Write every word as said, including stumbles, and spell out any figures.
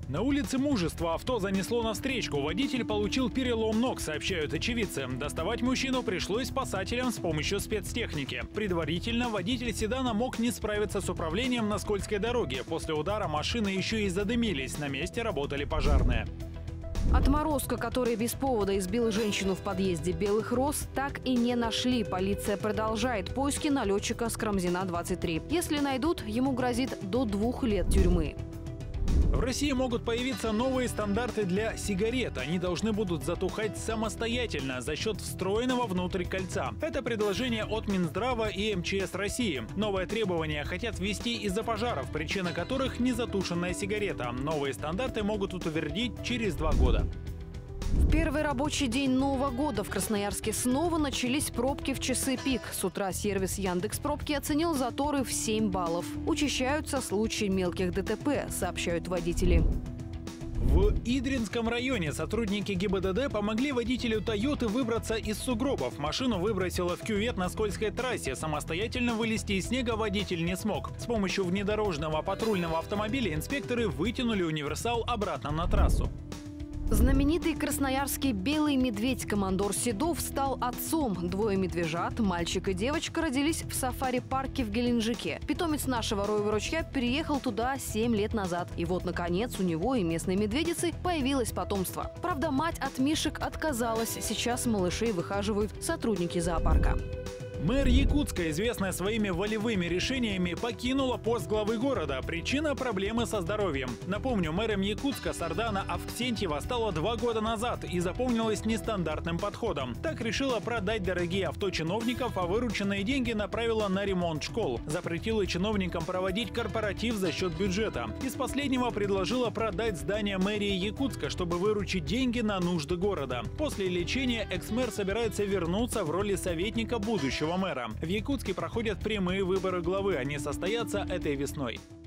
На улице Мужества авто занесло навстречку. Водитель получил перелом ног, сообщают очевидцы. Доставать мужчину пришлось спасателям с помощью спецтехники. Предварительно водитель седана мог не справиться с управлением на скользкой дороге. После удара машины еще и задымились. На месте работали пожарные. Отморозка, который без повода избил женщину в подъезде Белых Роз, так и не нашли. Полиция продолжает поиски налетчика с Карамзина двадцать три. Если найдут, ему грозит до двух лет тюрьмы. В России могут появиться новые стандарты для сигарет. Они должны будут затухать самостоятельно за счет встроенного внутрь кольца. Это предложение от Минздрава и эм че эс России. Новое требование хотят ввести из-за пожаров, причина которых незатушенная сигарета. Новые стандарты могут утвердить через два года. В первый рабочий день Нового года в Красноярске снова начались пробки в часы пик. С утра сервис Яндекс.Пробки оценил заторы в семь баллов. Учащаются случаи мелких дэ тэ пэ, сообщают водители. В Идринском районе сотрудники гэ и бэ дэ дэ помогли водителю «Тойоты» выбраться из сугробов. Машину выбросило в кювет на скользкой трассе. Самостоятельно вылезти из снега водитель не смог. С помощью внедорожного патрульного автомобиля инспекторы вытянули универсал обратно на трассу. Знаменитый красноярский белый медведь командор Седов стал отцом. Двое медвежат, мальчик и девочка, родились в сафари-парке в Геленджике. Питомец нашего роевого ручья переехал туда семь лет назад. И вот, наконец, у него и местной медведицы появилось потомство. Правда, мать от мишек отказалась. Сейчас малышей выхаживают сотрудники зоопарка. Мэр Якутска, известная своими волевыми решениями, покинула пост главы города. Причина – проблемы со здоровьем. Напомню, мэром Якутска Сардана Авксентьева стала два года назад и запомнилась нестандартным подходом. Так решила продать дорогие авто чиновников, а вырученные деньги направила на ремонт школ. Запретила чиновникам проводить корпоратив за счет бюджета. Из последнего предложила продать здание мэрии Якутска, чтобы выручить деньги на нужды города. После лечения экс-мэр собирается вернуться в роли советника будущего мэра. В Якутске проходят прямые выборы главы. Они состоятся этой весной.